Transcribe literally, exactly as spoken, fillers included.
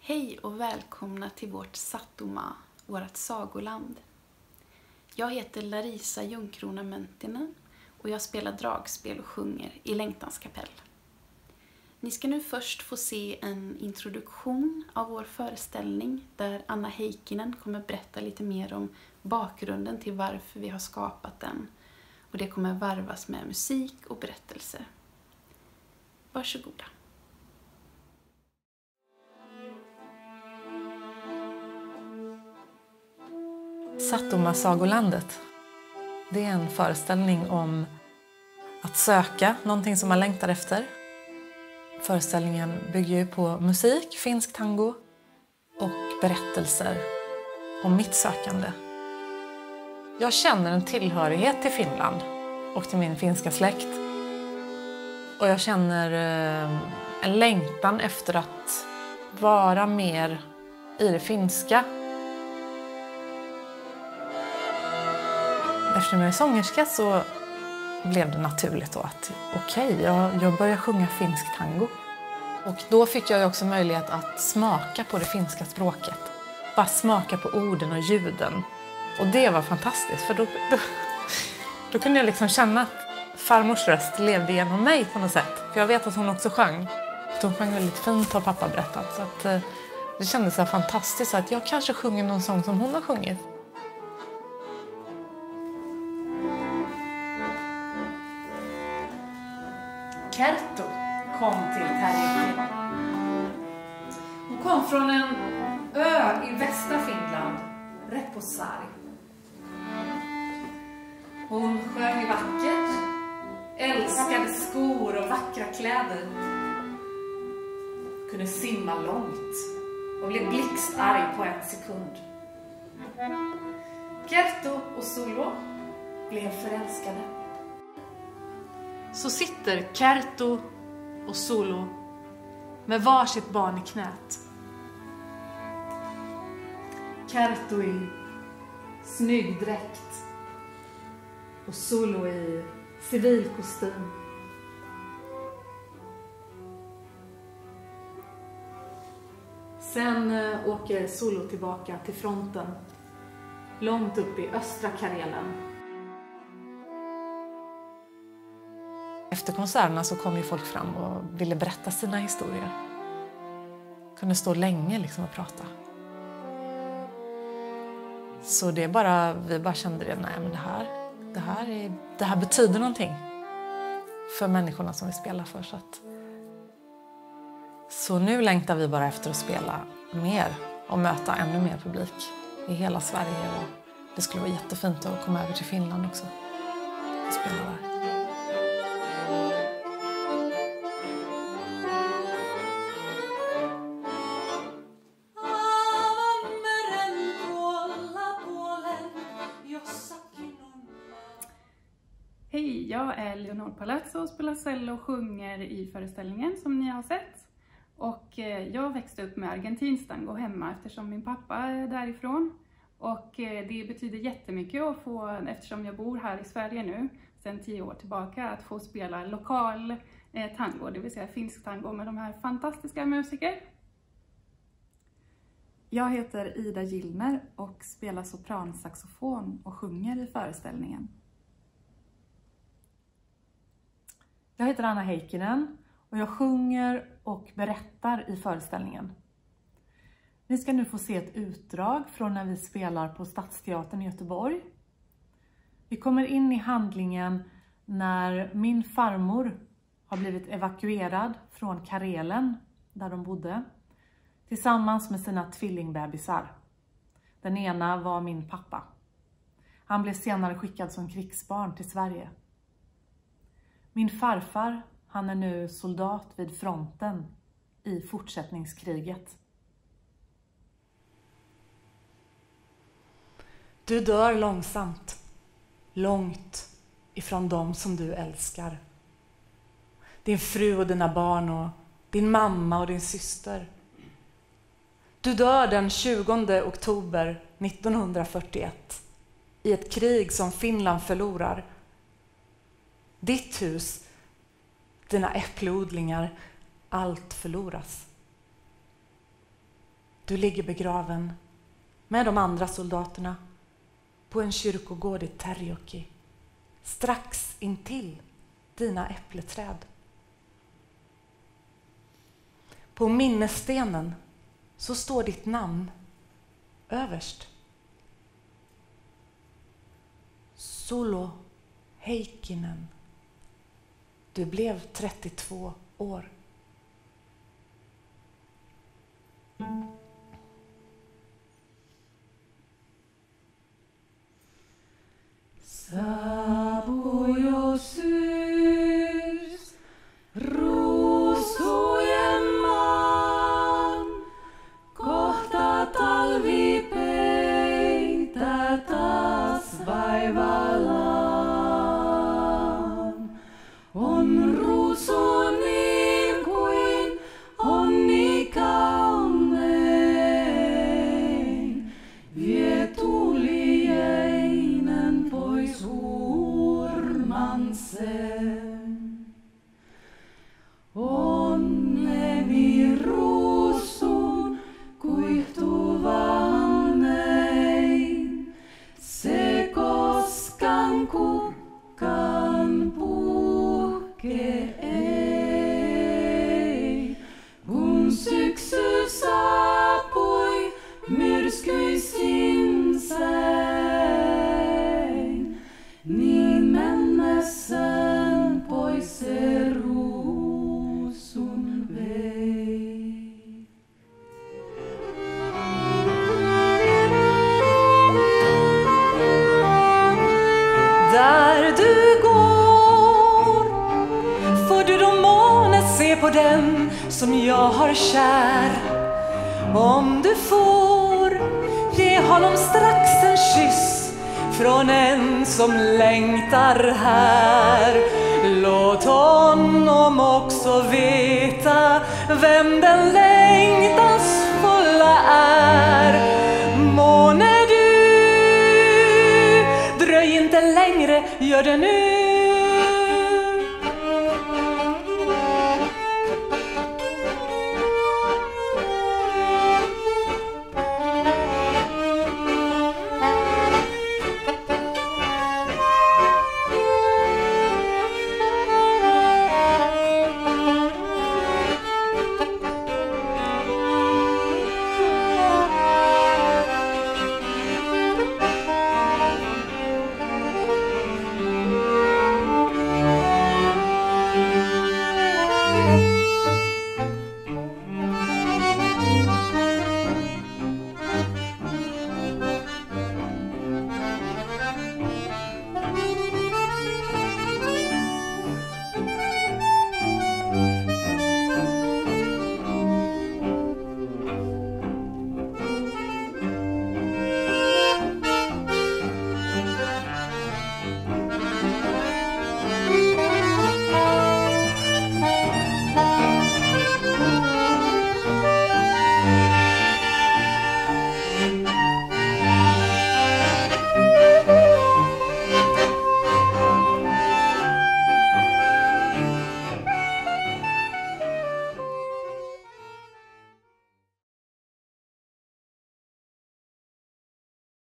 Hej och välkomna till vårt Sattuma, vårt sagoland. Jag heter Larisa Junkrona Möntinen och jag spelar dragspel och sjunger i Längtans kapell. Ni ska nu först få se en introduktion av vår föreställning där Anna Heikkinen kommer berätta lite mer om bakgrunden till varför vi har skapat den. Och det kommer varvas med musik och berättelse. Varsågoda. Sattuma sagolandet. Det är en föreställning om att söka någonting som man längtar efter. Föreställningen bygger ju på musik, finsk tango och berättelser om mitt sökande. Jag känner en tillhörighet till Finland och till min finska släkt. Och jag känner en längtan efter att vara mer i det finska. Eftersom jag är sångerska så blev det naturligt då att okej, okay, jag, jag började sjunga finsk tango. Och då fick jag också möjlighet att smaka på det finska språket. Bara smaka på orden och ljuden. Och det var fantastiskt, för då, då, då kunde jag liksom känna att farmors röst levde genom mig på något sätt. För jag vet att hon också sjöng. Hon sjöng väldigt fint, har pappa berättat. Så att, det kändes så fantastiskt att jag kanske sjunger någon sång som hon har sjungit. Kerttu kom till Terjokki. Hon kom från en ö i västra Finland, Reposaari. Hon sjöng vackert, älskade skor och vackra kläder. Kunde simma långt och blev blixtarg på en sekund. Kerttu och Solo blev förälskade. Så sitter Kerttu och Solo med varsitt barn i knät. Kerttu i snygg dräkt och Solo i civilkostym. Sen åker Solo tillbaka till fronten, långt upp i östra Karelen. Efter konserterna så kom ju folk fram och ville berätta sina historier. Kunde stå länge liksom och prata. Så det bara, vi bara kände det, nej men det här, det här, är, det här betyder någonting för människorna som vi spelar för. Så, att, så nu längtar vi bara efter att spela mer och möta ännu mer publik i hela Sverige. Och det skulle vara jättefint att komma över till Finland också och spela där. Hej, jag är Leonor Palazzo och spelar cello och sjunger i föreställningen som ni har sett. Och jag växte upp med argentinsk tango hemma eftersom min pappa är därifrån. Och det betyder jättemycket att få, eftersom jag bor här i Sverige nu sedan tio år tillbaka, att få spela lokal tango, det vill säga finsk tango med de här fantastiska musiker. Jag heter Ida Gillner och spelar sopransaxofon och sjunger i föreställningen. Jag heter Anna Heikkinen och jag sjunger och berättar i föreställningen. Ni ska nu få se ett utdrag från när vi spelar på Stadsteatern i Göteborg. Vi kommer in i handlingen när min farmor har blivit evakuerad från Karelen där de bodde tillsammans med sina tvillingbebisar. Den ena var min pappa. Han blev senare skickad som krigsbarn till Sverige. Min farfar, han är nu soldat vid fronten i fortsättningskriget. Du dör långsamt, långt ifrån dem som du älskar. Din fru och dina barn och din mamma och din syster. Du dör den tjugonde oktober nittonhundrafyrtioett i ett krig som Finland förlorar. Ditt hus, dina äppleodlingar, allt förloras. Du ligger begraven med de andra soldaterna på en kyrkogård i Terjoki, strax intill dina äppleträd. På minnesstenen så står ditt namn överst. Sulo Heikkinen. Du blev trettiotvå år. Saapujo syys, ruusujen maan, kohta talvi peitä taas vaivallaan. On ruusu niin kuin onni kaunein, vie tuliainen pois hurman sen. Onneni ruusuun kuihtuvan nein, se koskaan kukkaan puhke ei. Kun syksy saapui myrskyisin säin, niin mennessään pois se ruusun vei. Där du går får du då måne se på den som jag har kär. Om du får ge honom strax en kyss från en som längtar här. Låt honom också veta vem den längtans fulla är. Måne du, dröj inte längre, gör det nu.